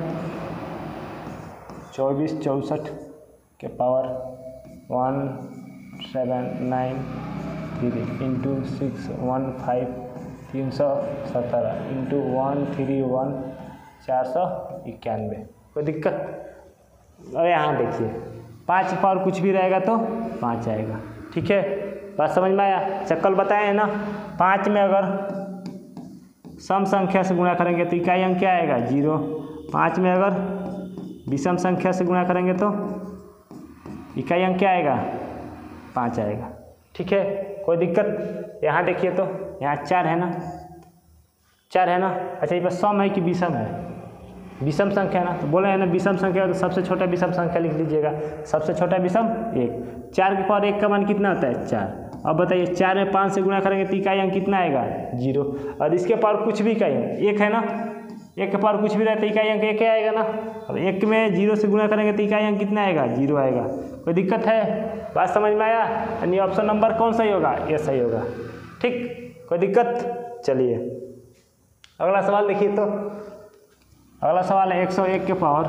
चौबीस चौंसठ के power one seven nine three into six one five तीन सौ सत्रह इंटू वन थ्री वन चार सौ इक्यानवे। कोई दिक्कत। और यहाँ देखिए पाँच पावर कुछ भी रहेगा तो पाँच आएगा, ठीक है। बात समझ में आया। चक्कर बताए हैं ना, पाँच में अगर सम संख्या से गुणा करेंगे तो इकाई अंक क्या आएगा जीरो। पाँच में अगर विषम संख्या से गुणा करेंगे तो इकाई अंक क्या आएगा पाँच आएगा, ठीक है। कोई दिक्कत। यहाँ देखिए तो, यहाँ चार है ना, चार है ना। अच्छा ये पर सम है कि विषम है, विषम संख्या है ना, तो बोले है ना विषम संख्या तो सबसे छोटा विषम संख्या लिख लीजिएगा। सबसे छोटा विषम एक, चार के पावर एक का मान कितना होता है चार। अब बताइए चार में पाँच से गुणा करेंगे तो इकाई अंक कितना आएगा जीरो। और इसके पावर कुछ भी इकाई अंक एक है ना, एक के पावर कुछ भी रहता है इकाई अंक एक ही आएगा ना। अब एक में जीरो से गुणा करेंगे तो इकाई अंक कितना आएगा जीरो आएगा। कोई दिक्कत है, बात समझ में आया। यानी ऑप्शन नंबर कौन सही होगा, ये सही होगा, ठीक। कोई दिक्कत। चलिए अगला सवाल देखिए तो, अगला सवाल है एक सौ एक के पावर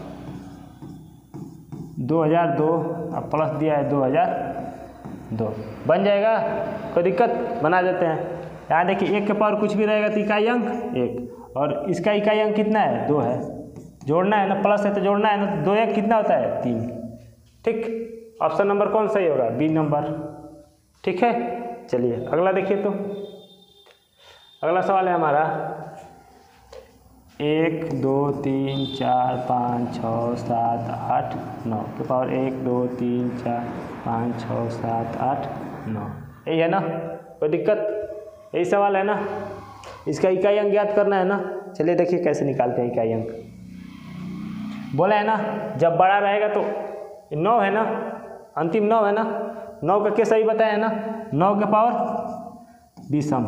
दो हज़ार दो अब प्लस दिया है दो हज़ार दो, बन जाएगा। कोई दिक्कत, बना देते हैं। यहाँ देखिए एक के पावर कुछ भी रहेगा तो इकाई अंक एक, और इसका इकाई अंक कितना है दो है। जोड़ना है ना, प्लस है तो जोड़ना है ना, तो दो एक कितना होता है तीन, ठीक। ऑप्शन नंबर कौन सही होगा, बी नंबर, ठीक है। चलिए अगला देखिए तो, अगला सवाल है हमारा एक दो तीन चार पाँच छः सात आठ नौ के पावर एक दो तीन चार पाँच छः सात आठ नौ, यही है ना, कोई दिक्कत? यही सवाल है ना, इसका इकाई अंक ज्ञात करना है ना। चलिए देखिए कैसे निकालते हैं इकाई अंक। बोला है ना जब बड़ा रहेगा तो नौ है ना, अंतिम नौ है ना, नौ का क्या सही बताया है ना, नौ के पावर विषम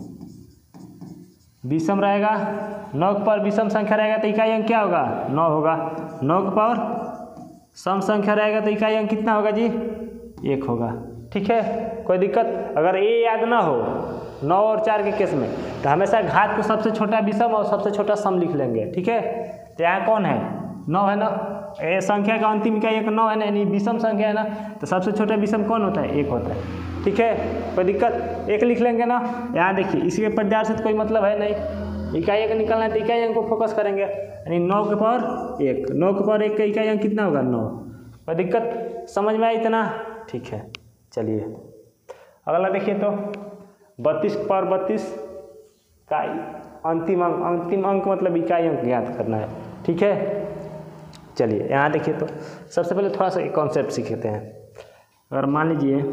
विषम रहेगा, नौ के पावर विषम संख्या रहेगा तो इकाई अंक क्या होगा, नौ होगा। नौ के पावर सम संख्या रहेगा तो इकाई अंक कितना होगा जी, एक होगा। ठीक है, कोई दिक्कत? अगर ये याद ना हो नौ और चार के केस में तो हमेशा घात को सबसे छोटा विषम और सबसे छोटा सम लिख लेंगे। ठीक है, तो यहाँ कौन है, नौ है ना, ये संख्या का अंतिम इकाई एक नौ है ना, यानी विषम संख्या है ना, तो सबसे छोटा विषम कौन होता है, एक होता है। ठीक है, कोई दिक्कत? एक लिख लेंगे ना। यहाँ देखिए इसके पददार से तो कोई मतलब है नहीं, इकाई अंक निकालना है तो इकाई अंक को फोकस करेंगे, यानी नौ के पावर एक, नौ के पावर एक का इकाई अंक कितना होगा, नौ। कोई दिक्कत? समझ में आया इतना? ठीक है, चलिए अगला देखिए तो बत्तीस के पावर बत्तीस का अंतिम अंक, अंतिम अंक मतलब इकाई अंक ज्ञात करना है। ठीक है, चलिए यहाँ देखिए तो सबसे पहले थोड़ा सा कॉन्सेप्ट सीखते हैं। अगर मान लीजिए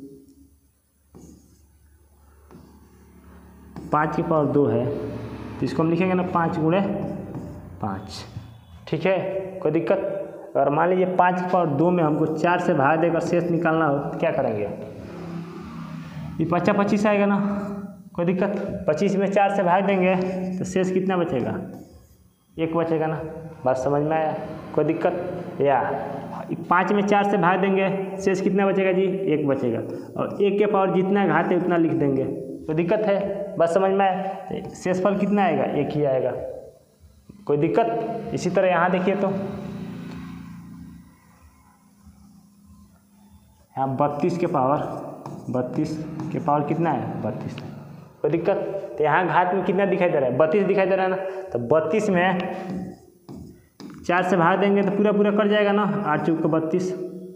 पाँच की पावर दो है तो इसको हम लिखेंगे ना पाँच गुणे पाँच। ठीक है, कोई दिक्कत? अगर मान लीजिए पाँच की पावर दो में हमको चार से भाग देकर शेष निकालना हो तो क्या करेंगे, ये पच्चा पच्चीस आएगा ना, कोई दिक्कत? पच्चीस में चार से भाग देंगे तो शेष कितना बचेगा, एक बचेगा ना। बात समझ में आया? कोई दिक्कत? या पाँच में चार से भाग देंगे शेष कितना बचेगा जी, एक बचेगा, और एक के पावर जितना घात है उतना लिख देंगे। कोई दिक्कत है? बात समझ में आया? शेषफल कितना आएगा, एक ही आएगा। कोई दिक्कत? इसी तरह यहाँ देखिए तो यहाँ बत्तीस के पावर बत्तीस के पावर कितना है, बत्तीस। कोई दिक्कत? तो यहाँ घात में कितना दिखाई दे रहा है, बत्तीस दिखाई दे रहा है ना, तो बत्तीस में चार से भाग देंगे तो पूरा पूरा कट जाएगा ना, आठ चौक का बत्तीस,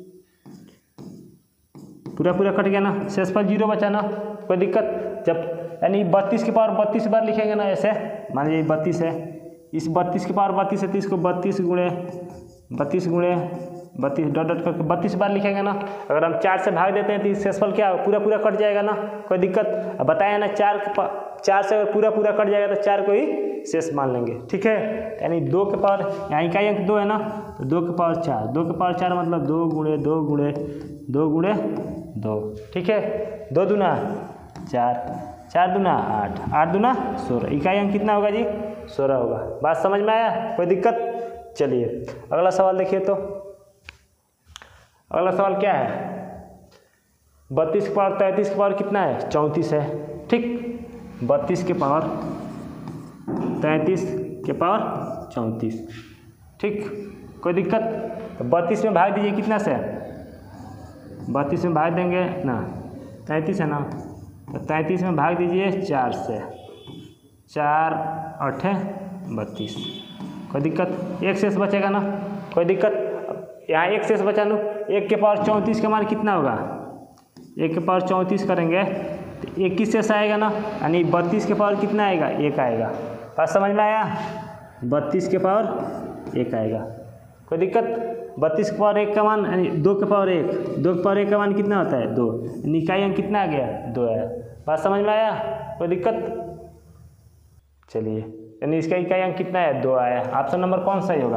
पूरा पूरा कट गया ना, शेषफल जीरो बचा ना। कोई दिक्कत? जब यानी बत्तीस के पावर बत्तीस बार लिखेंगे ना, ऐसे मान लीजिए बत्तीस है, इस बत्तीस के पावर बत्तीस है तो इसको बत्तीस गुणे बत्तीस गुणे बत्तीस डॉट डॉट करके बत्तीस बार लिखेंगे ना। अगर हम चार से भाग देते हैं तो शेषफल क्या पूरा पूरा कट जाएगा ना। कोई दिक्कत? अब बताया ना चार चार से अगर पूरा पूरा कट जाएगा तो चार को ही शेष मान लेंगे। ठीक है, यानी दो के पावर यहाँ इकाई अंक दो है ना, तो दो के पावर चार, दो के पावर चार मतलब दो गुणे दो गुणे दो गुणे दो। ठीक है, दो दूना चार, चार दूना आठ, आठ दूना सोलह, इकाई अंक कितना होगा जी, सोलह होगा। बात समझ में आया? कोई दिक्कत? चलिए अगला सवाल देखिए तो अगला सवाल क्या है, बत्तीस के पावर तैंतीस के पावर कितना है, चौंतीस है। ठीक, बत्तीस के पावर तैंतीस के पावर चौंतीस। ठीक, कोई दिक्कत? तो बत्तीस में भाग दीजिए कितना से, बत्तीस में भाग देंगे ना, तैंतीस है ना, तो तैंतीस में भाग दीजिए चार से, चार अठे बत्तीस। कोई दिक्कत? एक शेष बचेगा ना। कोई दिक्कत? यहाँ एक शेष बचा लो, एक के पावर चौंतीस का मान कितना होगा, एक के पावर चौंतीस करेंगे तो एक ही शेष आएगा ना, यानी बत्तीस के पावर कितना आएगा, एक आएगा। बात समझ में आया? बत्तीस के पावर एक आएगा। कोई दिक्कत? बत्तीस के पावर एक का मान यानी दो के पावर एक, दो के पावर एक का मान कितना होता है, दो, यानी इकाई अंक कितना आ गया, दो आया। बात समझ में आया? कोई दिक्कत? चलिए, यानी इसका इकाई अंक कितना है, दो आया। ऑप्शन नंबर कौन सही होगा,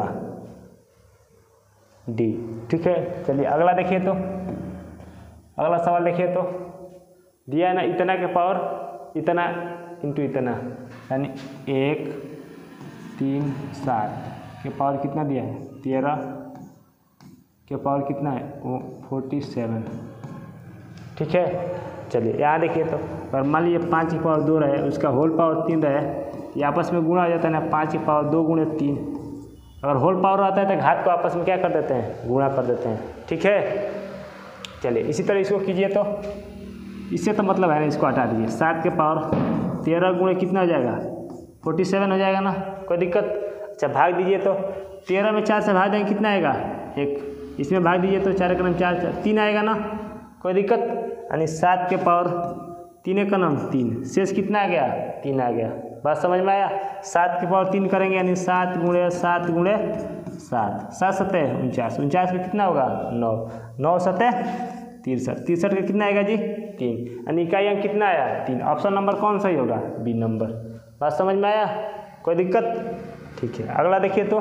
डी। ठीक है, चलिए अगला देखिए तो अगला सवाल देखिए तो दिया है ना, इतना के पावर इतना इंटू इतना, यानी एक तीन सात के पावर कितना दिया है, तेरह के पावर कितना है, वो फोर्टी सेवन। ठीक है, चलिए यहाँ देखिए तो अगर मान लीजिए पाँच की पावर दो रहे, उसका होल पावर तीन रहे, ये आपस में गुणा हो जाता है ना, पाँच की पावर दो गुणे तीन। अगर होल पावर आता है तो घात को आपस में क्या कर देते हैं, गुणा कर देते हैं। ठीक है, चलिए इसी तरह इसको कीजिए तो इससे तो मतलब है ना, इसको हटा दीजिए, सात के पावर तेरह गुणे कितना हो जाएगा, फोर्टी सेवन हो जाएगा ना। कोई दिक्कत? अच्छा भाग दीजिए तो तेरह में चार से भाग देंगे कितना आएगा, एक, इसमें भाग दीजिए तो चार का नाम चार, चार तीन आएगा ना। कोई दिक्कत? यानी सात के पावर तीन का नाम तीन, शेष कितना आ गया, तीन आ गया। बात समझ में आया। सात की पावर तीन करेंगे यानी सात गुणे सात गुणे सात, सात सतह उनचास, उनचास का कितना होगा नौ, नौ सतह तिरसठ, तिरसठ का कितना आएगा जी तीन, यानी इकाई अंक कितना आया तीन। ऑप्शन नंबर कौन सही होगा बी नंबर। बात समझ में आया, कोई दिक्कत? ठीक है, अगला देखिए तो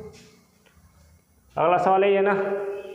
अगला सवाल यही है ना,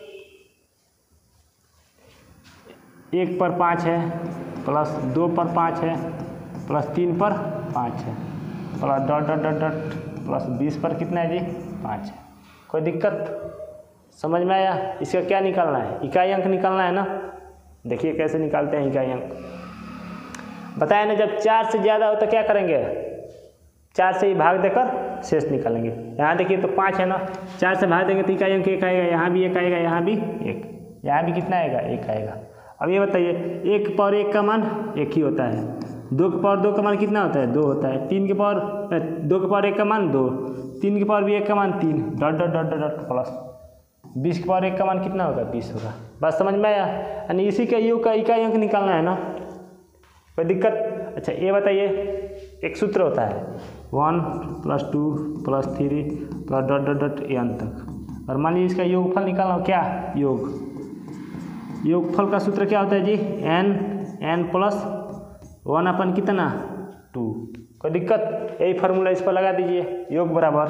एक पर पाँच है प्लस दो पर पाँच है प्लस तीन पर पाँच है plus dot dot dot dot plus बीस पर कितना है जी पाँच है। कोई दिक्कत? समझ में आया। इसका क्या निकालना है, इकाई अंक निकालना है ना। देखिए कैसे निकालते हैं इकाई अंक, बताया ना जब चार से ज़्यादा हो तो क्या करेंगे, चार से ही भाग देकर शेष निकालेंगे। यहाँ देखिए तो पाँच है ना, चार से भाग देंगे तो इकाई अंक एक आएगा, यहाँ भी एक आएगा, यहाँ भी एक, यहाँ भी कितना आएगा एक आएगा। अब ये बताइए एक पावर एक का मान एक ही होता है, दो के पावर दो का मान कितना होता है दो होता है, तीन के पावर दो के पावर एक का मान दो, तीन के पावर भी एक का मान तीन, dot dot dot dot dot plus बीस के पावर एक का मान कितना होगा बीस होगा। बात समझ में आया, यानी इसी का योग का इकाई अंक निकालना है ना। कोई दिक्कत? अच्छा ये बताइए एक सूत्र होता है one plus two plus three plus dot dot dot N तक, और मान लीजिए इसका योगफल निकालना हो, क्या योग योगफल का सूत्र क्या होता है जी N, N plus one upon कितना टू। कोई दिक्कत? यही फार्मूला इस पर लगा दीजिए, योग बराबर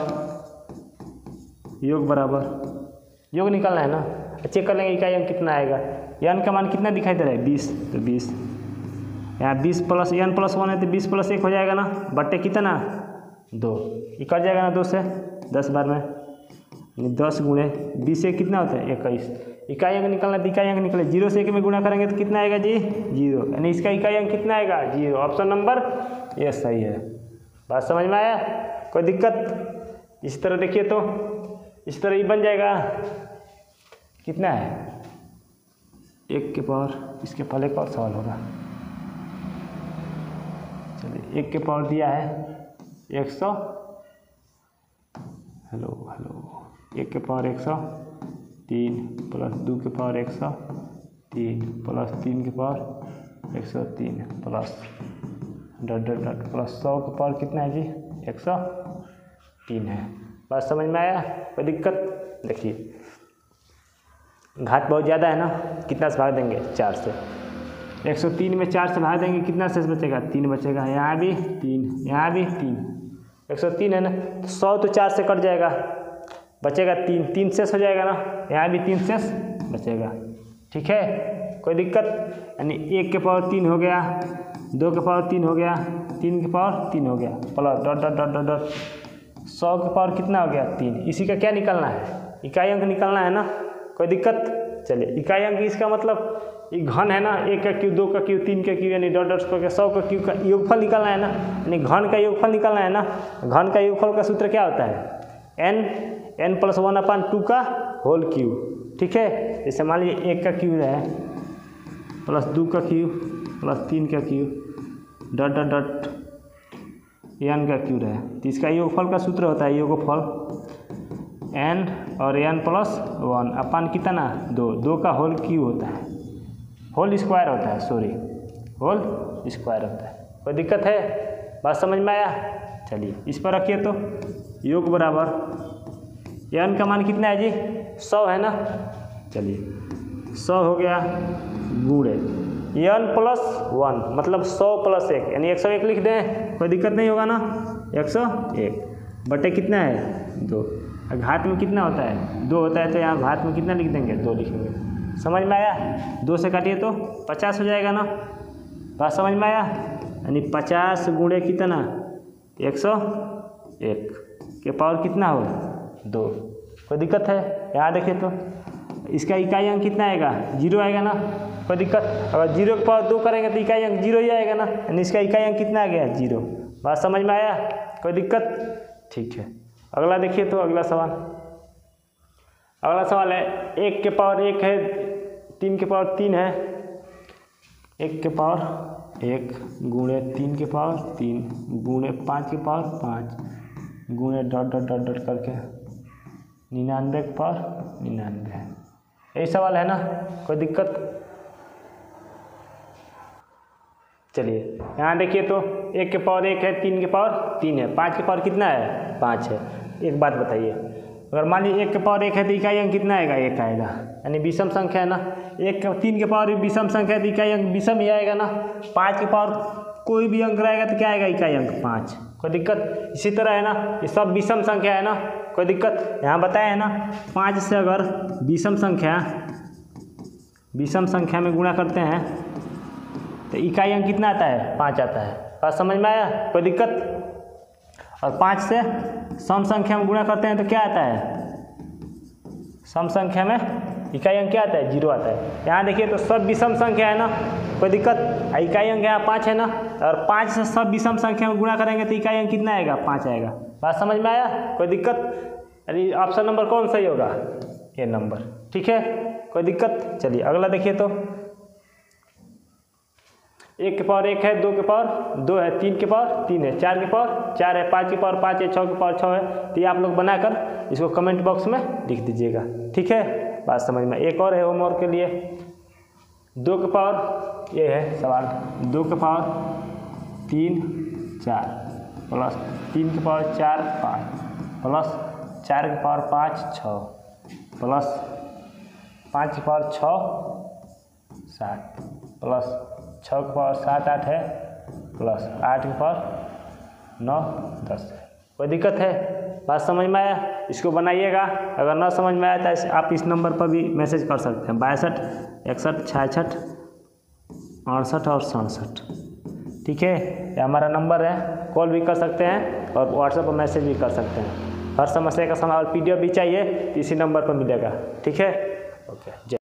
योग बराबर योग निकालना है ना। चेक कर लेंगे इकाई अंक कितना आएगा, एन का मान कितना दिखाई दे रहा है बीस, तो बीस यहाँ बीस प्लस एन प्लस वन है तो बीस प्लस एक हो जाएगा ना, बट्टे कितना दो, ये कट जाएगा ना दो से दस बार में, दस गुणे बीस से कितना होता है इक्कीस। इकाई अंक निकालना है, इकाई अंक निकले जीरो से एक में गुणा करेंगे तो कितना आएगा जी जीरो, यानी इसका इकाई अंक कितना आएगा जीरो। ऑप्शन नंबर ये सही है। बात समझ में आया, कोई दिक्कत? इस तरह देखिए तो इस तरह ही बन जाएगा, कितना है एक के पावर, इसके पहले एक और सवाल होगा, चलिए एक के पावर दिया है एक सौ, हेलो हेलो एक के पावर एक सौ तीन प्लस दो के पावर एक सौ तीन प्लस तीन के पावर एक सौ तीन plus dot dot dot plus सौ के पावर कितना है जी एक सौ तीन है। बात समझ में आया, कोई दिक्कत? देखिए घात बहुत ज़्यादा है ना, कितना से भाग देंगे चार से, एक सौ तीन में चार से भाग देंगे कितना शेष बचेगा तीन बचेगा, यहाँ भी तीन यहाँ भी तीन, एक सौ तीन है ना, तो सौ तो चार से कट जाएगा बचेगा तीन, तीन शेष हो जाएगा ना, यहाँ भी तीन शेष बचेगा। ठीक है, कोई दिक्कत? यानी एक के पावर तीन हो गया, दो के पावर तीन हो गया, तीन के पावर तीन हो गया plus dot dot dot dot dot सौ के पावर कितना हो गया तीन। इसी का क्या निकालना है, इकाई अंक निकालना है ना। कोई दिक्कत? चलिए इकाई अंक इसका मतलब ये घन है ना, एक का क्यू, दो का क्यू, तीन का क्यू, यानी डॉट डॉट करके सौ का क्यू का योगफल निकालना है ना, यानी घन का योगफल निकालना है ना। घन का योगफल का सूत्र क्या होता है N, N plus one upon two का होल क्यू। ठीक है, जैसे मान लीजिए एक का क्यू है प्लस दो का क्यू प्लस तीन का cube dot dot dot N का क्यू है, तो इसका योगफल का सूत्र होता है योगफल एन और एन प्लस वन अपान कितना दो, दो का होल क्यू होता है, होल स्क्वायर होता है, सॉरी होल स्क्वायर होता है। कोई दिक्कत है? बात समझ में आया? चलिए इस पर रखिए तो योग बराबर एन का मान कितना है जी सौ है ना, चलिए सौ हो गया गुणे एन प्लस वन मतलब सौ प्लस एक, यानी एक सौ एक लिख दें, कोई दिक्कत नहीं होगा ना। एक सौ एक बटे कितना है दो, घात में कितना होता है दो होता है, तो यहाँ घात में कितना लिख देंगे दो लिखेंगे। समझ में आया? दो से काटिए तो पचास हो जाएगा ना। बात समझ में आया? यानी पचास गुणे कितना एक सौ एक के पावर कितना हो दो। कोई दिक्कत है? यहाँ देखिए तो इसका इकाई अंक कितना आएगा जीरो आएगा ना। कोई दिक्कत? अगर जीरो के पावर दो करेंगे तो इकाई अंक जीरो ही आएगा ना, यानी इसका इकाई अंक कितना आ गया जीरो। बात समझ में आया? कोई दिक्कत? ठीक है, अगला देखिए तो अगला सवाल अगला सवाल है एक के पावर एक है, तीन के पावर तीन है, एक के पावर एक गुणे तीन के पावर तीन गुणे पाँच के पावर पाँच गुणे डॉट डॉट डॉट डॉट करके निन्यानवे के पावर निन्यानवे। यही सवाल है ना, कोई दिक्कत? चलिए यहाँ देखिए तो एक के पावर एक है, तीन के पावर तीन है, पाँच के पावर कितना है, पाँच है। एक बात बताइए, अगर मान लीजिए एक के पावर एक है तो इकाई अंक कितना आएगा, एक आएगा, यानी विषम संख्या है ना। एक तीन के पावर विषम संख्या है तो इकाई अंक विषम ही आएगा ना। पाँच के पावर कोई भी अंक रहेगा तो क्या आएगा, इकाई अंक पाँच, कोई दिक्कत। इसी तरह है ना, ये सब विषम संख्या है ना, कोई दिक्कत। यहाँ बताया है ना, पाँच से अगर विषम संख्या विषम संख्या में गुणा करते हैं तो इकाई अंक कितना आता है, पाँच आता है। बात समझ में आया, कोई दिक्कत। और पाँच से सम संख्या में गुणा करते हैं तो क्या आता है, सम संख्या में इकाई अंक क्या आता है, जीरो आता है। यहाँ देखिए तो सब विषम संख्या है ना, कोई दिक्कत। इकाई अंक यहाँ पाँच है ना, और पाँच से सब विषम संख्या में गुणा करेंगे तो इकाई अंक कितना आएगा, पाँच आएगा। बात समझ में आया, कोई दिक्कत। अरे ऑप्शन नंबर कौन सही होगा, ये नंबर, ठीक है, कोई दिक्कत। चलिए अगला देखिए तो एक के पावर एक है, दो के पावर दो है, तीन के पावर तीन है, चार के पावर चार है, पाँच के पावर पाँच है, छः के पावर छः है। तो ये आप लोग बनाकर इसको कमेंट बॉक्स में लिख दीजिएगा, ठीक है। बात समझ में। एक और है होमवर्क के लिए, दो के पावर ये है सवाल, दो के पावर तीन चार प्लस तीन के पावर चार पाँच प्लस चार के पावर पाँच छः प्लस पाँच के पावर छः सात प्लस छः के पावर सात आठ है प्लस आठ के पावर नौ दस है। कोई दिक्कत है, बात समझ में आया। इसको बनाइएगा, अगर ना समझ में आया तो आप इस नंबर पर भी मैसेज कर सकते हैं, बासठ इकसठ छियासठ अड़सठ और सड़सठ, ठीक है। ये हमारा नंबर है, कॉल भी कर सकते हैं और व्हाट्सएप पर मैसेज भी कर सकते हैं। हर समस्या का समाधान पी डी एफ भी चाहिए तो इसी नंबर पर मिलेगा, ठीक है। ओके, जय।